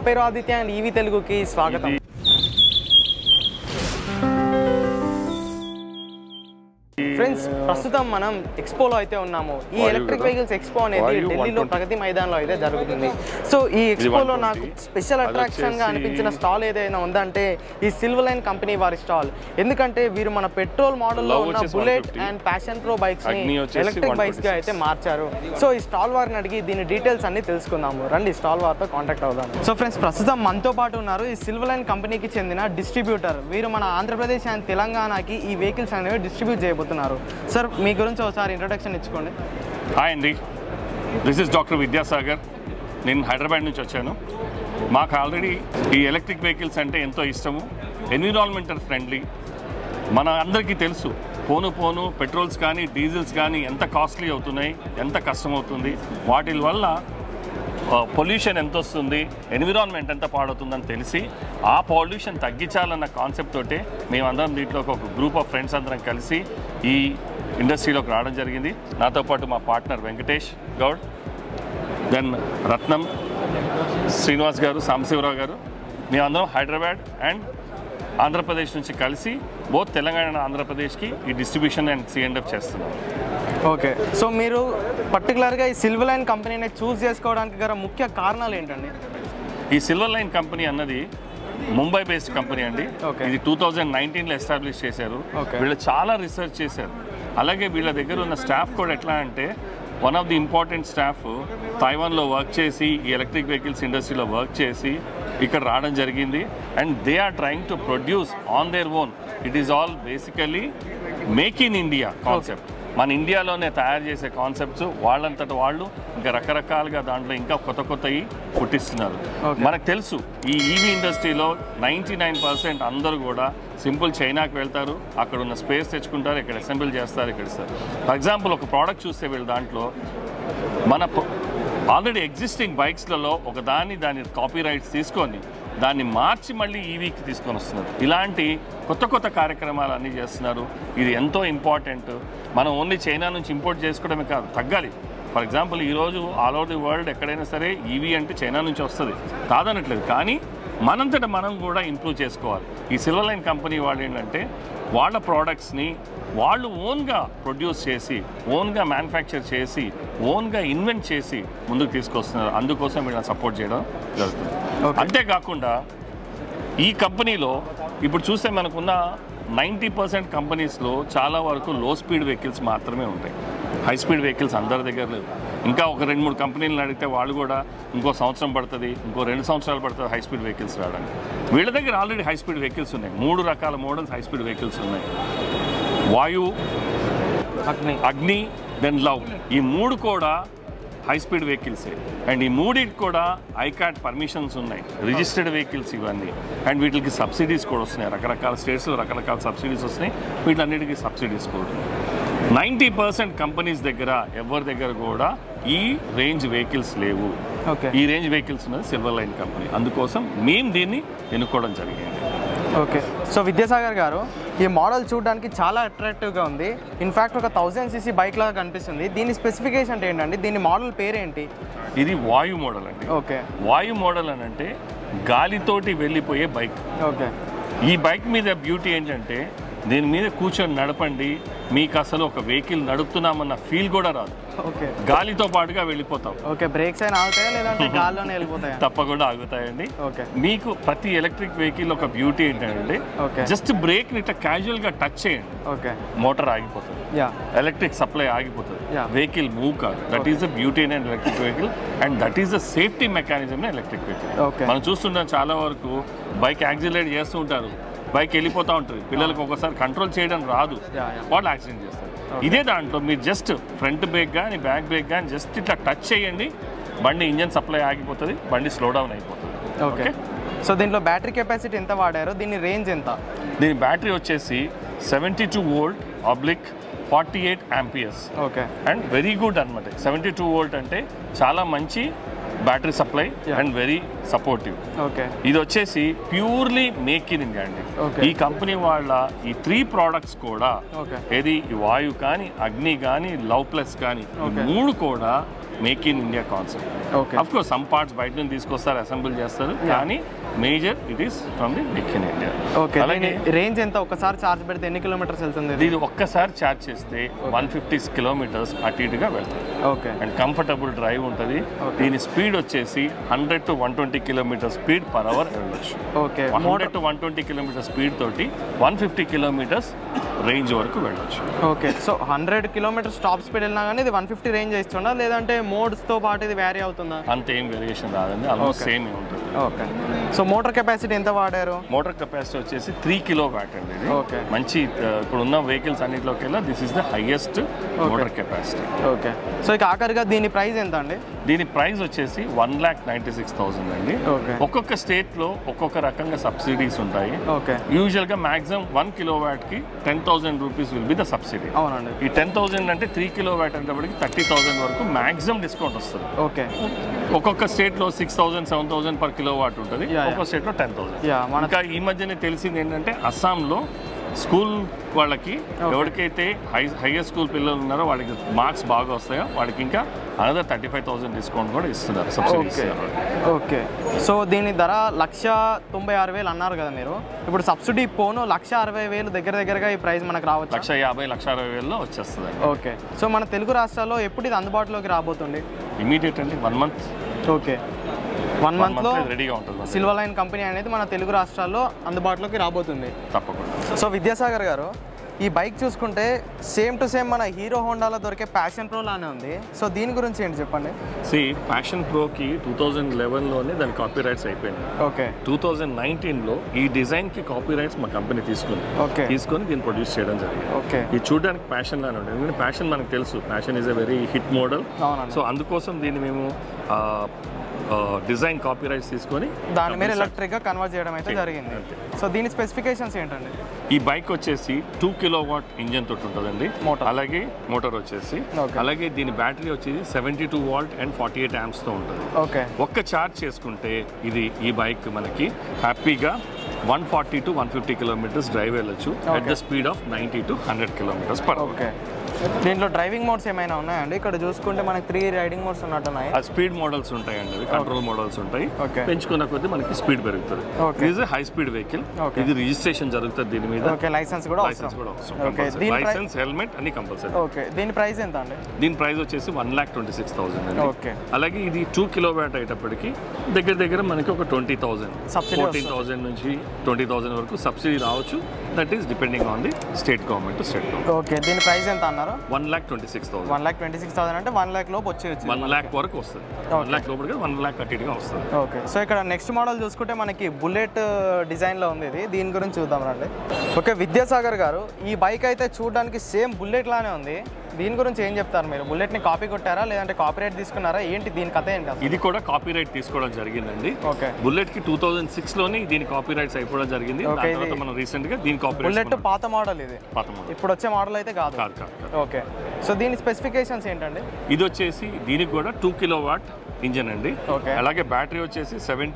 పేరు Aditya and EV తెలుగుకి స్వాగతం. ఫ్రెండ్స్, ప్రస్తుతం మనం ఎక్స్పోలో అయితే ఉన్నాము. ఈ ఎలక్ట్రిక్ వెహికల్స్ ఎక్స్పో అనేది ఢిల్లీలో ప్రగతి మైదాన్లో అయితే జరుగుతుంది. సో ఈ ఎక్స్పోలో నాకు స్పెషల్ అట్రాక్షన్గా అనిపించిన స్టాల్ ఏదైనా ఉందంటే ఈ సిల్వర్లైన్ కంపెనీ వారి స్టాల్. ఎందుకంటే వీరు మన పెట్రోల్ మోడల్లో ఉన్న బుల్లెట్ అండ్ ప్యాషన్ ప్రో బైక్స్ని ఎలక్ట్రిక్ బైక్స్గా అయితే మార్చారు. సో ఈ స్టాల్ వారిని అడిగి దీని డీటెయిల్స్ అన్ని తెలుసుకుందాము. రండి స్టాల్ వారితో కాంటాక్ట్ అవుదాం. సో ఫ్రెండ్స్, ప్రస్తుతం మనతో పాటు ఉన్నారు ఈ సిల్వర్లైన్ కంపెనీకి చెందిన డిస్ట్రిబ్యూటర్. వీరు మన ఆంధ్రప్రదేశ్ అండ్ తెలంగాణకి ఈ వెహికల్స్ అనేవి డిస్ట్రిబ్యూట్ చేయబోతున్నారు. సార్, మీ గురించి ఒకసారి ఇంట్రొడక్షన్ ఇచ్చుకోండి. హాయ్ అండి, దిస్ ఇస్ డాక్టర్ విద్యాసాగర్. నేను హైదరాబాద్ నుంచి వచ్చాను. మాకు ఆల్రెడీ ఈ ఎలక్ట్రిక్ వెహికల్స్ అంటే ఎంతో ఇష్టము. Environmental friendly. మన అందరికీ తెలుసు పోను పెట్రోల్స్ కానీ డీజిల్స్ కానీ ఎంత కాస్ట్లీ అవుతున్నాయి, ఎంత కష్టం అవుతుంది. వాటి వల్ల పొల్యూషన్ ఎంత వస్తుంది, ఎన్విరాన్మెంట్ ఎంత పాడవుతుందని తెలిసి ఆ పొల్యూషన్ తగ్గించాలన్న కాన్సెప్ట్ తోటే మేమందరం దీంట్లో ఒక గ్రూప్ ఆఫ్ ఫ్రెండ్స్ అందరం కలిసి ఈ ఇండస్ట్రీలోకి రావడం జరిగింది. నాతో పాటు మా పార్ట్నర్ వెంకటేష్ గౌడ్, దెన్ రత్నం, శ్రీనివాస్ గారు, సాంబశివరావు గారు. మేమందరం హైదరాబాద్ అండ్ ఆంధ్రప్రదేశ్ నుంచి కలిసి బోత్ తెలంగాణ ఆంధ్రప్రదేశ్కి ఈ డిస్ట్రిబ్యూషన్ అండ్ C&F చేస్తున్నాం. ఓకే, సో మీరు పర్టికులర్గా ఈ సిల్వర్లైన్ కంపెనీని చూస్ చేసుకోవడానికి గల ముఖ్య కారణాలు ఏంటండి? ఈ సిల్వర్లైన్ కంపెనీ అన్నది ముంబై బేస్డ్ కంపెనీ అండి. ఇది 2019లో ఎస్టాబ్లిష్ చేశారు. వీళ్ళు చాలా రీసెర్చ్ చేశారు. అలాగే వీళ్ళ దగ్గర ఉన్న స్టాఫ్ కూడా ఎట్లా అంటే one of the important staff తైవాన్లో వర్క్ చేసి ఈ ఎలక్ట్రిక్ వెహికల్స్ ఇండస్ట్రీలో వర్క్ చేసి ఇక్కడ రావడం జరిగింది. And they are trying to produce on their own. It is all basically make in India concept. మన ఇండియాలోనే తయారు చేసే కాన్సెప్ట్స్ వాళ్ళంతట వాళ్ళు ఇంకా రకరకాలుగా దాంట్లో ఇంకా కొత్తవి పుట్టిస్తున్నారు. మనకు తెలుసు ఈ ఈవీ ఇండస్ట్రీలో 99% అందరూ కూడా సింపుల్ చైనాకి వెళ్తారు, అక్కడ ఉన్న స్పేస్ తెచ్చుకుంటారు, ఇక్కడ అసెంబ్లీ చేస్తారు, ఇక్కడ ఇస్తారు. ఫర్ ఎగ్జాంపుల్ ఒక ప్రోడక్ట్ చూస్తే వీళ్ళు దాంట్లో మన ఆల్రెడీ ఎగ్జిస్టింగ్ బైక్స్లలో దాని కాపీ రైట్స్ తీసుకొని దాన్ని మార్చి మళ్ళీ ఈవీకి తీసుకొని వస్తున్నారు. ఇలాంటి కొత్త కార్యక్రమాలు అన్నీ చేస్తున్నారు. ఇది ఎంతో ఇంపార్టెంట్. మనం ఓన్లీ చైనా నుంచి ఇంపోర్ట్ చేసుకోవడమే కాదు, తగ్గాలి. ఫర్ ఎగ్జాంపుల్ ఈరోజు ఆల్ ఓవర్ ది వరల్డ్ ఎక్కడైనా సరే ఈవీ అంటే చైనా నుంచి వస్తుంది, కాదనట్లేదు. కానీ మనంతట మనం కూడా ఇంప్రూవ్ చేసుకోవాలి. ఈ సిల్వర్లైన్ కంపెనీ వాళ్ళు ఏంటంటే వాళ్ళ ప్రోడక్ట్స్ని వాళ్ళు ఓన్గా ప్రొడ్యూస్ చేసి, ఓన్గా మ్యానుఫ్యాక్చర్ చేసి, ఓన్గా ఇన్వెంట్ చేసి ముందుకు తీసుకొస్తున్నారు. అందుకోసం వీళ్ళని సపోర్ట్ చేయడం జరుగుతుంది. అంతేకాకుండా ఈ కంపెనీలో ఇప్పుడు చూస్తే మనకున్న 90% కంపెనీస్లో చాలా వరకు లో స్పీడ్ వెహికల్స్ మాత్రమే ఉంటాయి. హై స్పీడ్ వెహికల్స్ అందరి దగ్గర లేవు. ఇంకా ఒక 2-3 కంపెనీలను అడిగితే వాళ్ళు కూడా ఇంకో సంవత్సరం పడుతుంది, ఇంకో 2 సంవత్సరాలు పడుతుంది హై స్పీడ్ వెహికల్స్ రావడానికి. వీళ్ళ దగ్గర ఆల్రెడీ హై స్పీడ్ వెహికల్స్ ఉన్నాయి. 3 రకాల మోడల్స్ హై స్పీడ్ వెహికల్స్ ఉన్నాయి. వాయు, అగ్ని, దెన్ లవ్. ఈ 3 కూడా హై స్పీడ్ వెహికల్సే. అండ్ ఈ 3కి కూడా ఐకాట్ పర్మిషన్స్ ఉన్నాయి, రిజిస్టర్డ్ వెహికల్స్ ఇవన్నీ. అండ్ వీటికి సబ్సిడీస్ కూడా వస్తున్నాయి. రకరకాల స్టేట్స్లో రకరకాల సబ్సిడీస్ వస్తున్నాయి. వీటన్నిటికీ సబ్సిడీస్ కూడా 90% కంపెనీస్ దగ్గర ఎవరి దగ్గర కూడా ఈ రేంజ్ వెహికల్స్ లేవు. ఈ రేంజ్ వెహికల్స్ ఉన్నది సిల్వర్లైన్ కంపెనీ. అందుకోసం మేము దీన్ని ఎన్నుకోవడం జరిగింది. ఓకే, సో విద్యాసాగర్ గారు, ఈ మోడల్ చూడడానికి చాలా అట్రాక్టివ్గా ఉంది. ఇన్ఫ్యాక్ట్ ఒక 1000cc బైక్ లాగా కనిపిస్తుంది. దీని స్పెసిఫికేషన్ ఏంటండి? దీని మోడల్ పేరేంటి? ఇది వాయు మోడల్ అండి. ఓకే, వాయు మోడల్ అని అంటే గాలితోటి వెళ్ళిపోయే బైక్. ఓకే, ఈ బైక్ మీద బ్యూటీ ఏంటంటే దీని మీద కూర్చొని నడపండి, మీకు అసలు ఒక వెహికల్ నడుపుతున్నామన్న ఫీల్ కూడా రాదు. ఓకే, గాలితో పాటుగా వెళ్ళిపోతాం. ఓకే, బ్రేక్స్ అయినా ఆగుతాయా లేదంటే గాల్లోనే వెళ్ళిపోతాయా? తప్పకుండా ఆగుతాయండి. ఓకే, మీకు ప్రతి ఎలక్ట్రిక్ వెహికల్ ఒక బ్యూటీ ఏంటంటే జస్ట్ బ్రేక్ ని ఇట్లా క్యాజువల్ గా టచ్ చేయండి, ఓకే, మోటార్ ఆగిపోతుంది, ఎలక్ట్రిక్ సప్లై ఆగిపోతుంది, వెహికల్ మూవ్ కాదు. That is the beauty in electric vehicle and that is the safety mechanism in electric vehicle. మనం చూస్తుంటాం చాలా వరకు బైక్ యాక్సిలరేట్ చేస్తూ ఉంటారు, బైక్ వెళ్ళిపోతూ ఉంటుంది, పిల్లలకు ఒకసారి కంట్రోల్ చేయడం రాదు, వాళ్ళు యాక్సిడెంట్ చేస్తారు. ఇదే దాంట్లో మీరు జస్ట్ ఫ్రంట్ బ్రేక్ కానీ బ్యాక్ బ్రేక్ కానీ జస్ట్ ఇట్లా టచ్ చేయండి, బండి ఇంజన్ సప్లై ఆగిపోతుంది, బండి స్లో డౌన్ అయిపోతుంది. ఓకే, సో దీంట్లో బ్యాటరీ కెపాసిటీ ఎంత వాడారో, దీని రేంజ్ ఎంత? దీని బ్యాటరీ వచ్చేసి 72 volt oblique 48 amperes. Okay, and very good అనమాట. 72 వోల్ట్ అంటే చాలా మంచి battery supply and very supportive. ఇది వచ్చేసి ప్యూర్లీ మేక్ ఇన్ ఇండియా అండి. ఈ కంపెనీ వాళ్ళ ఈ 3 ప్రోడక్ట్స్ కూడా ఏది వాయు కానీ, అగ్ని కానీ, లవ్ ప్లస్ కానీ, ఈ 3 కూడా make in India concept. Of course some parts బయట నుంచి తీసుకొస్తారు, అసెంబుల్ చేస్తారు, కానీ major it is from the make in India. అలాగే రేంజ్ ఎంత? ఒకసారి చార్జ్ పెడితే ఎన్ని కిలోమీటర్స్ వెళ్తుంది? ఇది ఒక్కసారి చార్జ్ చేస్తే 150 కిలోమీటర్స్ అటు ఇటుగా వెళ్తుంది. అండ్ కంఫర్టబుల్ డ్రైవ్ ఉంటుంది. దీని స్పీడ్ వచ్చేసి 100 to 120 kilometer speed per hour వెళ్ళొచ్చు. 100 to 120 కిలోమీటర్ స్పీడ్ తోటి 150 కిలోమీటర్స్ రేంజ్ వరకు వెళ్ళొచ్చు. సో 100 కిలోమీటర్ టాప్ స్పీడ్ వెళ్ళినా కానీ ఇది 150 రేంజ్ ఇస్తుందా, లేదంటే మోడ్స్ తో పాటు ఇది వేరీ అవుతుందా? అంత ఏం వేరియేషన్ రాదండి, ఆల్మోస్ట్ సేమ్ ఉంటుంది. సో మోటార్ కెపాసిటీ ఎంత వాడారు? మోటార్ కెపాసిటీ వచ్చేసి 3 కిలోవాట్ అండి. ఇది మంచి ఇప్పుడు ఉన్న వెహికల్స్ అన్నింటిలోకెల్లా this is the highest motor capacity. So ఇక ఆఖరిగా దీని ప్రైస్ ఎంత అండి? దీని ప్రైస్ వచ్చేసి 1,96,000 అండి. ఒక్కొక్క స్టేట్ లో ఒక్కొక్క రకంగా సబ్సిడీస్ ఉంటాయి. యూజువల్ గా మాక్సిమం 1 కిలోవాట్ కి 10,000 rupees will be the subsidy. ఈ 10,000 అంటే 3 కిలోవాట్ అంటే 30,000 వరకు మాక్సిమం డిస్కౌంట్ వస్తుంది. ఒక్కొక్క స్టేట్ లో 6,000, 7,000 పర్ కిలోవాట్ ఉంటుంది, ఒక్కొక్క స్టేట్ లో 10,000. ఇంకా ఈ మధ్యనే తెలిసింది ఏంటంటే అస్సాంలో స్కూల్ వాళ్ళకి ఎవరికైతే హైయర్ స్కూల్ పిల్లలు ఉన్నారో వాళ్ళకి మార్క్స్ బాగా వస్తాయో వాళ్ళకి ఇంకా అనదర్ 35,000 డిస్కౌంట్ కూడా ఇస్తున్నారు, సబ్సిడీ ఇస్తున్నారు. సో దీని ధర 1,96,000 అన్నారు కదా మీరు. ఇప్పుడు సబ్సిడీ పోను 1,60,000 దగ్గరగా ఈ ప్రైస్ మనకు రావచ్చు. 1,50,000, 1,60,000 వచ్చేస్తుంది. సో మన తెలుగు రాష్ట్రాల్లో ఎప్పుడు ఇది అందుబాటులోకి రాబోతుంది? ఇమీడియట్ అండి, 1 మంత్. 1 మంత్ లో రెడీగా ఉంటుంది. సిల్వర్ లైన్ కంపెనీ అనేది మన తెలుగు రాష్ట్రాల్లో అందుబాటులోకి రాబోతుంది తప్పకుండా. సో విద్యాసాగర్ గారు, ఈ బైక్ చూసుకుంటే సేమ్ టు సేమ్ మన హీరో హోండాలో దొరికే ప్యాషన్ ప్రో లానే ఉంది. సో దీని గురించి ఏంటి చెప్పండి? ప్యాషన్ ప్రోకి 2011లోనే దాని కాపీ రైట్స్ అయిపోయినాయి. 2019లో ఈ డిజైన్ కి కాపీ రైట్స్ మా కంపెనీ తీసుకొని దీన్ని ప్రొడ్యూస్ చేయడం జరిగింది. ఇది చూడడానికి ప్యాషన్ లానే ఉంటుంది. ఎందుకంటే ప్యాషన్ మనకు తెలుసు, Passion is a very hit model. So అందుకోసం దీన్ని మేము డిజైన్ కాపీ రైట్స్ తీసుకొని దాని మీద ఎలక్ట్రిక్ గా కన్వర్ట్ చేయడం అయితే జరిగింది. సో దీని స్పెసిఫికేషన్స్ ఏంటండి? ఈ బైక్ వచ్చేసి 2 కిలోవాట్ ఇంజన్ తోటి ఉంటుందండి. అలాగే మోటార్ వచ్చేసి, అలాగే దీని బ్యాటరీ వచ్చేసి 72 వాల్ట్ అండ్ 48 amps తో ఉంటుంది. ఒక్క ఛార్జ్ చేసుకుంటే ఈ బైక్ మనకి హ్యాపీగా 140 to 150 కిలోమీటర్స్ డ్రైవ్ వెళ్ళొచ్చు at the speed of 90 to 100 kilometers per hour. దీంట్లో డ్రైవింగ్ మోడ్స్ ఏమైనా ఉన్నాయండి? ఇక్కడ చూసుకుంటే మనకి 3 రైడింగ్ మోడ్స్ ఉన్నట్టున్నాయి. స్పీడ్ మోడల్స్ ఉంటాయండి, కంట్రోల్ మోడల్స్ ఉంటాయి. పెంచుకున్న కొద్దీ మనకి స్పీడ్ పెరుగుతుంది. ఇది హై స్పీడ్ వెహికల్, ఇది రిజిస్ట్రేషన్ జరుగుతుంది దీని మీద. లైసెన్స్ కూడా అవసరం. లైసెన్స్, హెల్మెట్ అన్ని కంపల్సరీ. దీని ప్రైస్ ఎంత అండి? దీని ప్రైస్ వచ్చేసి 1,26,000 అండి. అలాగే ఇది 2 కిలోవాట్ అయ్యేటప్పటికి దగ్గర మనకి ఒక 20,000, 14,000 నుంచి 20,000 వరకు సబ్సిడీ రావచ్చు. That is depending on the state government to state government. దీని ప్రైస్ ఎంత అన్నారు? 1,26,000. 1,26,000 అంటే 1 lakh లోపు వచ్చేయచ్చు. 1 lakh వరకు వస్తుంది. 1 lakh లోపలికి 1 lakh కట్టిగా వస్తుంది. సో ఇక్కడ నెక్స్ట్ మోడల్ చూసుకుంటే మనకి బుల్లెట్ డిజైన్ లో ఉంది. ఇది దీని గురించి చూద్దాం రండి. విద్యాసాగర్ గారు, ఈ బైక్ అయితే చూడడానికి సేమ్ బుల్లెట్ లానే ఉంది. దీని గురించి ఏం చెప్తారు మీరు? బుల్లెట్ ని కాపీ కొట్టారా, లేదంటే కాపీ రైట్ తీసుకున్నారా, ఏంటి దీని కథ ఏంటి? ఇది కూడా కాపీ రైట్ తీసుకోవడం జరిగిందండి. బుల్లెట్ కి 2006లోనే దీని కాపీ రైట్స్ అయిపోవడం జరిగింది. మనం రీసెంట్ గా దీని కాపీ బుల్లెట్ పాత మోడల్, ఇది ఇప్పుడు వచ్చే మోడల్ అయితే కాదు. సో దీని స్పెసిఫికేషన్స్ ఏంటండి? ఇది వచ్చేసి దీనికి కూడా 2 కిలోవాట్ ఇంజన్ అండి. అలాగే బ్యాటరీ వచ్చేసి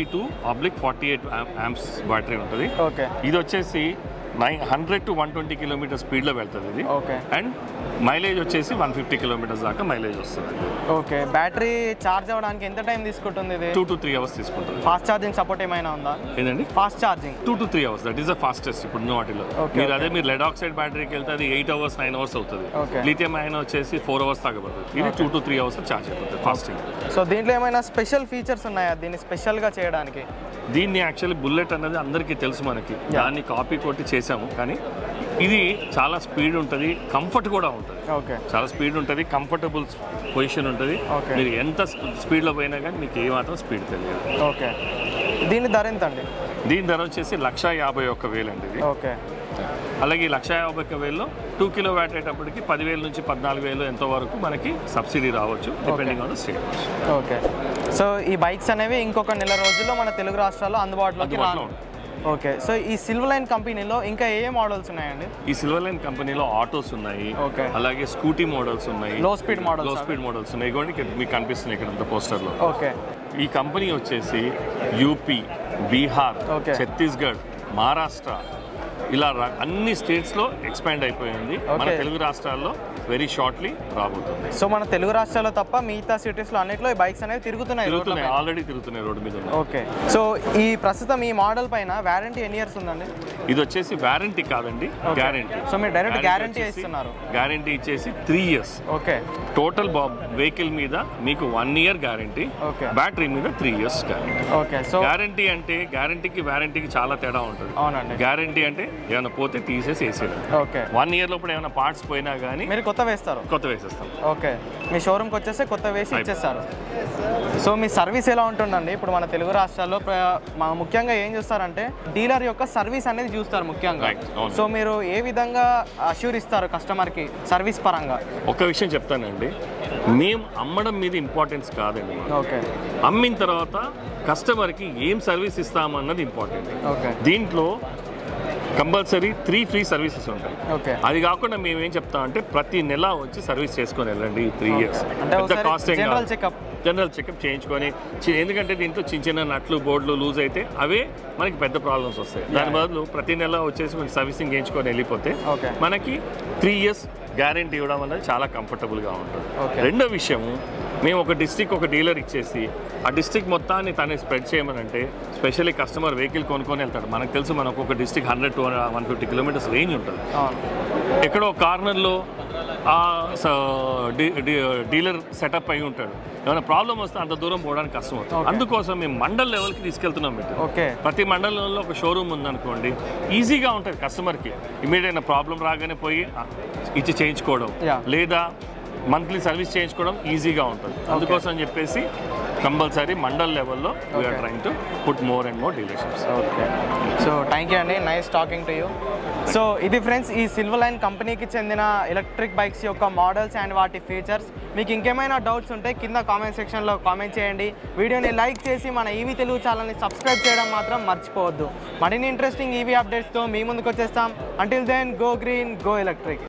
72/48 amps బ్యాటరీ ఉంటుంది. ఇది వచ్చేసి 100 to 120 కిలోమీటర్ స్పీడ్ లో వెళ్తుంది ఇది. అండ్ మైలేజ్ వచ్చేసి 150 కిలోమీటర్స్ దాకా మైలేజ్ వస్తుంది. బ్యాటరీ చార్జ్ అవ్వడానికి ఎంత టైం తీసుకుంటుంది? ఇది 2 to 3 hours తీసుకుంటుంది. ఫాస్ట్ ఛార్జింగ్ సపోర్ట్ ఏమైనా ఉందా? ఏంటండి? Fast charging 2 to 3 hours, that is the fastest ఇప్పుడు వాటిలో. మీరు లెడ్ ఆక్సైడ్ బ్యాటరీకి వెళ్తే అది 8 hours 9 hours అవుతుంది. లిథియం అయన్ వచ్చేసి 4 hours దాకా పడుతుంది. ఇది 2 to 3 hours ఛార్జ్ అయిపోతుంది ఫాస్టింగ్. సో దీంట్లో ఏమైనా స్పెషల్ ఫీచర్స్ ఉన్నాయా దీన్ని స్పెషల్ గా చేయడానికి? దీన్ని యాక్చువల్లీ బుల్లెట్ అనేది అందరికీ తెలుసు మనకి, దాన్ని కాపీ కొట్టి చేసాము. కానీ ఇది చాలా స్పీడ్ ఉంటుంది, కంఫర్ట్ కూడా ఉంటుంది. చాలా స్పీడ్ ఉంటుంది, కంఫర్టబుల్ పొజిషన్ ఉంటుంది. మీరు ఎంత స్పీడ్లో పోయినా కానీ మీకు ఏమాత్రం స్పీడ్ తెలియదు. దీని ధర ఎంత అండి? దీని ధర వచ్చేసి 1,51,000 అండి ఇది. అలాగే 1,51,000లో 2 కిలోవాట్ అయ్యేటప్పటికి 10,000 నుంచి 14,000 ఎంతో వరకు మనకి సబ్సిడీ రావచ్చు, depending on the state. So ఈ బైక్స్ అనేవి ఇంకొక నెల రోజుల్లో మన తెలుగు రాష్ట్రాల్లో అందుబాటులోకి రానున్నాయి. సో ఈ సిల్వర్ లైన్ కంపెనీలో ఇంకా ఏ మోడల్స్ ఉన్నాయండి? ఈ సిల్వర్ లైన్ కంపెనీలో ఆటోస్ ఉన్నాయి, అలాగే స్కూటీ మోడల్స్ ఉన్నాయి, లో స్పీడ్ మోడల్స్ ఉన్నాయి. ఇదిగోండి మీకు కనిపిస్తుంది ఇక్కడ పోస్టర్ లో. ఈ కంపెనీ వచ్చేసి యూపీ, బీహార్, ఛత్తీస్గఢ్, మహారాష్ట్ర ఇలా అన్ని స్టేట్స్లో ఎక్స్పాండ్ అయిపోయింది. మన తెలుగు రాష్ట్రాల్లో వెరీ షార్ట్లీ రాబోతుంది. సో మన తెలుగు రాష్ట్రాల్లో తప్ప మిగతా సిటీస్లో అన్నిట్లో ఈ బైక్స్ అనేవి తిరుగుతున్నాయి, ఆల్రెడీ తిరుగుతున్నాయి రోడ్డు మీద. ఓకే. సో ఈ ప్రస్తుతం ఈ మోడల్ పైన వారంటీ ఎన్ని ఇయర్స్ ఉందండి? ఇది వచ్చేసి వారంటీ కాదండి, గ్యారంటీ. సో మీరు డైరెక్ట్ గ్యారంటీ ఇస్తున్నారు? గ్యారంటీ ఇచ్చేసి 3 years. ఓకే. టోటల్ వెహికల్ మీద మీకు 1 year గ్యారంటీ, బ్యాటరీ మీద 3 years guarantee. Okay. So guarantee అంటే గ్యారంటీకి వారంటీకి చాలా తేడా ఉంటుంది. అవునండి. గ్యారంటీ అంటే ఏమైనా పోతే తీసేసి వేసేది. ఓకే. 1 year లోపల ఏమైనా పార్ట్స్ పోయినా కానీ మీరు కొత్త వేస్తారు? కొత్త వేసేస్తాం. ఓకే. మీ షోరూమ్కి వచ్చేస్తే కొత్త వేసి ఇచ్చేస్తారు. సో మీ సర్వీస్ ఎలా ఉంటుందండి? ఇప్పుడు మన తెలుగు రాష్ట్రాల్లో ముఖ్యంగా ఏం చూస్తారంటే డీలర్ యొక్క సర్వీస్ అనేది చూస్తారు ముఖ్యంగా. సో మీరు ఏ విధంగా అష్యూర్ ఇస్తారు కస్టమర్కి సర్వీస్ పరంగా? ఒక విషయం చెప్తానండి, మేము అమ్మడం మీద ఇంపార్టెన్స్ కాదండి. ఓకే. అమ్మిన తర్వాత కస్టమర్కి ఏం సర్వీస్ ఇస్తామన్నది ఇంపార్టెంట్. ఓకే. దీంట్లో కంపల్సరీ 3 free సర్వీసెస్ ఉంటాయి. ఓకే. అది కాకుండా మేము ఏం చెప్తామంటే ప్రతి నెల వచ్చి సర్వీస్ చేసుకొని వెళ్ళండి 3 years. పెద్ద కాస్ట్ జనరల్ చెకప్ చేయించుకొని, ఎందుకంటే దీంట్లో చిన్న చిన్న నట్లు బోర్డులు లూజ్ అయితే అవే మనకి పెద్ద ప్రాబ్లమ్స్ వస్తాయి. దాని బదులు ప్రతి నెల వచ్చేసి మనకి సర్వీసింగ్ చేయించుకొని వెళ్ళిపోతే మనకి 3 years గ్యారెంటీ ఇవ్వడం అనేది చాలా కంఫర్టబుల్గా ఉంటుంది. రెండో విషయం, మేము ఒక డిస్ట్రిక్ట్ ఒక డీలర్ ఇచ్చేసి ఆ డిస్ట్రిక్ట్ మొత్తాన్ని తను స్ప్రెడ్ చేయమనంటే స్పెషల్లీ కస్టమర్ వెహికల్ కొనుక్కొని వెళ్తాడు. మనకు తెలుసు మనకు ఒక డిస్ట్రిక్ట్ 100 to 150 kilometers రేంజ్ ఉంటుంది. ఎక్కడో కార్నర్లో డీలర్ సెటప్ అయి ఉంటాడు. ఏమైనా ప్రాబ్లం వస్తే అంత దూరం పోవడానికి కష్టం అవుతుంది. అందుకోసం మేము మండల్ లెవెల్కి తీసుకెళ్తున్నాం. ప్రతి మండలంలో ఒక షోరూమ్ ఉందనుకోండి, ఈజీగా ఉంటుంది కస్టమర్కి. ఇమీడియట్ ప్రాబ్లం రాగానే పోయి ఇచ్చి చేయించుకోవడం, లేదా మంత్లీ సర్వీస్ చేయించుకోవడం ఈజీగా ఉంటుంది. అందుకోసం చెప్పేసి కంపల్సరీ మండల్ లెవెల్లో we're trying to put more and more dealerships. Okay. So thank you అండి, nice talking to you. So ఇది ఫ్రెండ్స్ ఈ సిల్వర్ లైన్ కంపెనీకి చెందిన ఎలక్ట్రిక్ బైక్స్ యొక్క మోడల్స్ అండ్ వాటి ఫీచర్స్. మీకు ఇంకేమైనా డౌట్స్ ఉంటే కింద కామెంట్ సెక్షన్లో కామెంట్ చేయండి. వీడియోని లైక్ చేసి మన ఈవీ తెలుగు ఛానల్ని సబ్స్క్రైబ్ చేయడం మాత్రం మర్చిపోవద్దు. మరిన్ని ఇంట్రెస్టింగ్ ఈవీ అప్డేట్స్తో మీ ముందుకు వచ్చేస్తాం. Until then, go green, go electric.